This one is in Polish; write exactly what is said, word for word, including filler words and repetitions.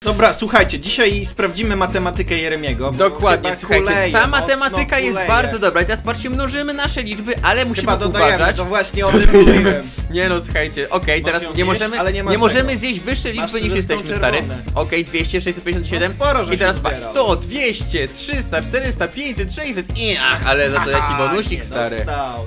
Dobra, słuchajcie, dzisiaj sprawdzimy matematykę Jeremiego. Dokładnie, Chyba słuchajcie, kuleje, ta mocno matematyka jest kuleje. bardzo dobra. I teraz patrzcie, mnożymy nasze liczby, ale musimy Chyba dodajemy, uważać. to właśnie o tym mówiłem. Nie no, słuchajcie, okej, teraz ją nie zjeść, możemy, ale nie nie, masz możemy tego. zjeść wyższe Masz liczby niż zresztą jesteśmy, stary. czerwone. Okej, dwieście, sześćset pięćdziesiąt siedem. No sporo, że I teraz się patrz, zbierał. sto, dwieście, trzysta, czterysta, pięćset, sześćset i ach, ale za to jaki Aha, bonusik, nie stary. dostał.